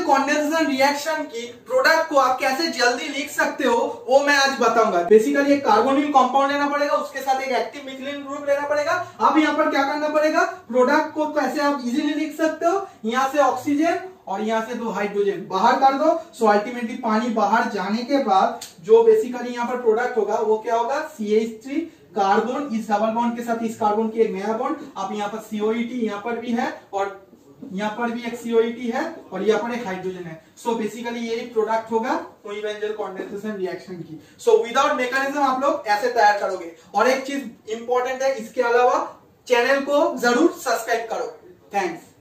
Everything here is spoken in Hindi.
कंडेंसेशन रिएक्शन की प्रोडक्ट को आप कैसे जल्दी लिख सकते हो वो मैं आज बताऊंगा। बेसिकली एक कार्बोनिल कंपाउंड लेना पड़ेगा, उसके साथ एक एक्टिव मिथिलीन ग्रुप लेना पड़ेगा। अब यहाँ पर क्या करना पड़ेगा, प्रोडक्ट को कैसे आप इजीली लिख सकते हो, यहाँ से ऑक्सीजन और यहाँ से 2 हाइड्रोजन बाहर कर दो। सो अल्टीमेटली पानी बाहर जाने के बाद जो बेसिकली यहाँ पर प्रोडक्ट होगा वो क्या होगा, CH3 कार्बन, इस डबल बॉन्ड के साथ इस कार्बन की एक नया बॉन्ड। अब यहाँ पर COET यहाँ पर भी है और यहाँ पर भी एक COET है और यहाँ पर एक हाइड्रोजन है। सो बेसिकली ये प्रोडक्ट होगा कोई बेंजल कंडेंसेशन रिएक्शन की। सो विदाउट मैकेनिज्म आप लोग ऐसे तैयार करोगे। और एक चीज इंपॉर्टेंट है, इसके अलावा चैनल को जरूर सब्सक्राइब करो। थैंक्स।